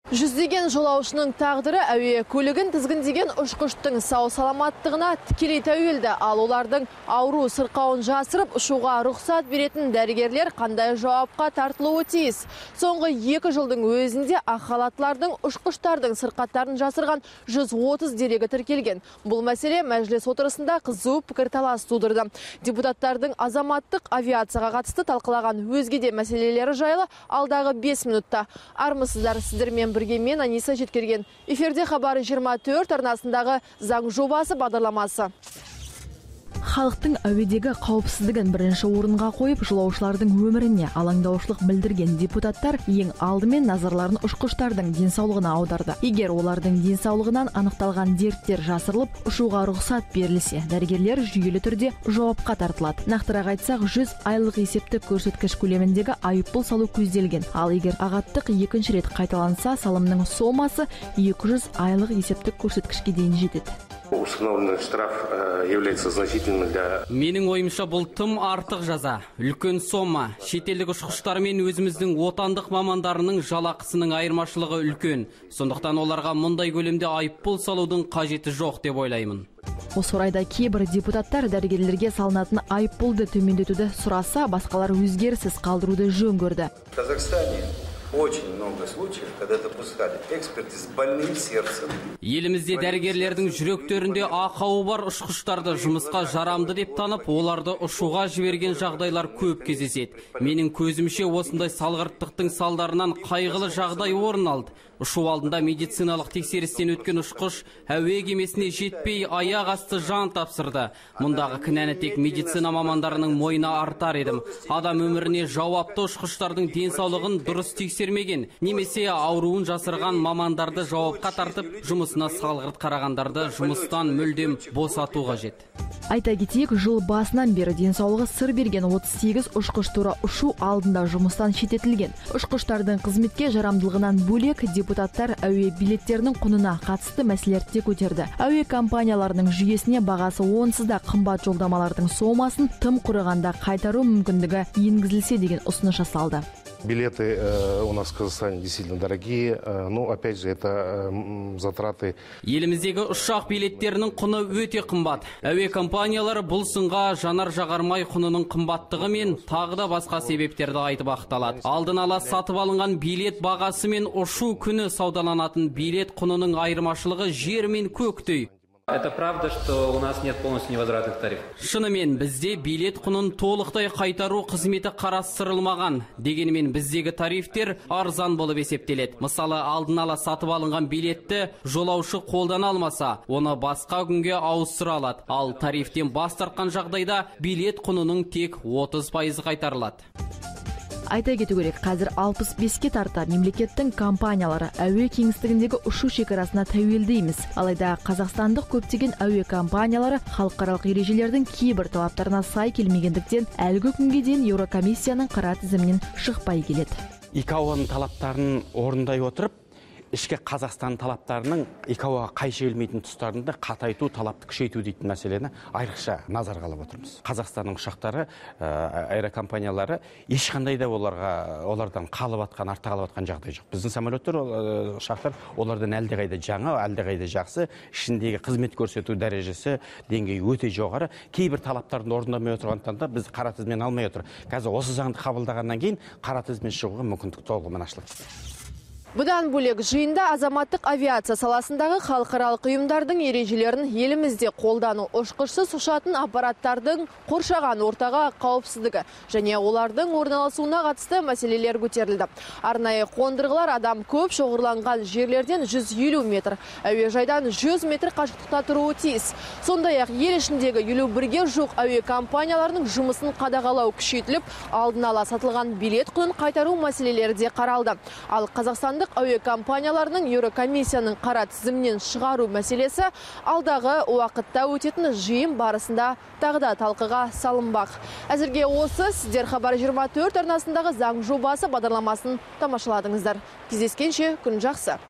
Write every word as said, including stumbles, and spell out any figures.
Жүздеген жолаушының тағдыры әуе көлігін тізгіндеген ұшқыштың сау саламаттығына тікелей тәуелді. Ал олардың ауру сырқауын жасырып, ұшуға рұқсат беретін дәрігерлер қандай жауапқа тартылуы тиіс. Соңғы екі жылдың өзінде ақ халаттылардың ұшқыштардың сырқаттарын жасырған жүз отыз дерегі тіркелген. Бұл мәселе мәжіліс отырысында қызу пікірталас тудырды. Депутаттардың азаматтық авиацияға қатысты талқылаған өзге де мәселелері жайлы алдағы бес минутта. Армысыздар, сіздермен бірге мен Аниса Жеткерген. Эфирде хабар жиырма төрт арнасындағы заң жобасы бағдарламасы. Халықтың әуедегі қауіпсіздігін бірінші орынға қойып, жолаушылардың өміріне алаңдаушылық білдірген депутаттар ең алдымен назарларын ұшқыштардың денсаулығына аударды. Егер олардың денсаулығынан анықталған дерттер жасырылып, ұшуға рұқсат берілсе, дәрігерлер жүйелі түрде жауапқа тартылады. Нақтырақ айтсақ, жүз айлық есептік көрсеткіш көлеміндегі айыппұл салу көзделген. Ал егер ағаттық екінші рет қайталанса, салымның сомасы екі жүз айлық есептік көрсеткішке дейін жетеді. Установленный штраф является значительным для... Менің ойымша бұл тым артық жаза. Үлкен сома. Шетелдік ұшқыштар мен өзіміздің отандық мамандарының жалақысының айырмашылығы үлкен. Сондықтан оларға мұндай көлемде айыппұл салудың қажеті жоқ деп ойлаймын. Осы орайда кейбір депутаттар дәрігерлерге салынатын айыппұлды төмендетуді сұраса, басқалар өзгеріссіз қалдыруды жөн көрді. В Казахстане очень много случаев, когда допускали экспертиз больным сердцем. Елімізде дәрігерлердің жүректерінде ақауы бар ұшқыштарды жұмысқа жарамды деп танып, оларды ұшуға жіберген жағдайлар көп кездеседі. Менің көзімше осындай салғырттықтың салдарынан қайғылы жағдай орын алды. Ұшу алдында медициналық тексерістен өткен ұшқыш әуе кемесіне жетпей аяқ асты жан тапсырды. Мұндағы кінәні тек медицина мамандарының мойнына артар едім. Адам өміріне жауапты ұшқыштардың денсаулығын дұрыс тексермеген, немесе ауруын жасырған мамандарды жауапқа тартып, жұмысына салғырт қарағандарды жұмыстан мүлдем босату қажет. Айта кетейік, жыл басынан бері денсаулығы сыр берген отыз сегіз ұшқыш тура ұшу алдында жұмыстан шеттетілген. Ұшқыштардың қызметке жарамдылығынан бөлек депутаттар әуе билеттерінің құнына қатысты мәселелерді де көтерді. Әуе компанияларының жүйесіне бағасы онсыз да қымбат жолдамалардың сомасын тым құрығанда қайтару мүмкіндігі енгізілсе деген ұсыныс жасалды. Билеты э, у нас в Казахстане действительно дорогие, э, но опять же это э, затраты. Еліміздегі ұшақ билеттерінің құны өте қымбат. Әуе компаниялары бұл сынға жанар жағармай құнының қымбаттығы мен тағы да басқа себептерді айтып ақталады. Алдын ала сатып алынған билет бағасы мен ұшу күні саудаланатын билет құнының айырмашылығы жер мен көктей. Это правда, что у нас нет полностью невозвратных тарифов. Шынымен, бізде билет құнын толықтай қайтару қызметі қарастырылмаған. Дегенмен біздегі тарифтер арзан болып есептеледі. Мысалы, алдын ала сатып алынған билетті жолаушы қолдана алмаса, оны басқа күнге ауыстыра алады. Ал тарифтен бас тартқан жағдайда билет құнының тек отыз пайызы қайтарылады. Айта кету керек, қазір алпыс беске тарта мемлекеттің компаниялары әуе кеңістігіндегі ұшу шекарасына тәуелді емес. Алайда қазақстандық көптеген әуе компаниялары халықаралық ережелердің кейбір талаптарына сай келмегендіктен әлгі күнге дейін Еурокомиссияның қара тізімінен шықпай келеді. ИКАО-ның талаптарын орындай отырып, ішкі Қазақстан талаптарының ИКАО-ға қайшы келмейтін тұстарында қатайту, талапты күшейту дейтін мәселені айрықша назарға алып отырмыз. Қазақстанның ұшақтары, аэрокомпаниялары ешқандай да оларға олардан қалып атқан, артта қалып атқан жағдай жоқ. Біздің самолеттер, ұшақтар олардан әлдеқайда жаңа, әлдеқайда жақсы, ішіндегі қызмет көрсету дәрежесі деңгейі өте жоғары. Кейбір талаптарын орындамай отырғандықтан да біз қара тізімнен алмай отыр. Қазір осы заңды қабылдағаннан кейін қара тізімнен шығуға мүмкіндік толығымен ашылады. Бұдан бөлек жиында азаматтық авиация саласындағы халықаралық ұйымдардың ережелерін елімізде қолдану, ұшқышсыз ұшатын аппараттардың қоршаған ортаға қауіпсіздігі және олардың орналасуына қатысты мәселелер көтерілді. Арнайы қондырғылар адам көп шоғырланған жерлерден жүз елу метр, әуежайдан жүз метр қашықтықта тұруы тиіс. Сондай-ақ ел ішіндегі елу бірге жуық әуе компанияларының жұмысын қадағалау күшейтіліп, алдын ала сатылған билет құнын қайтару мәселелері де қаралды. Ал Қазақстан әуе компанияларының Еурокомиссияның қара тізімнен шығару мәселесі алдағы уақытта өтетін жиын барысында тағы да талқыға салынбақ. Әзірге осы, сіздер хабар жиырма төрт арнасындағы заң жобасы бағдарламасын тамашаладыңыздар. Кездескенше күн жақсы.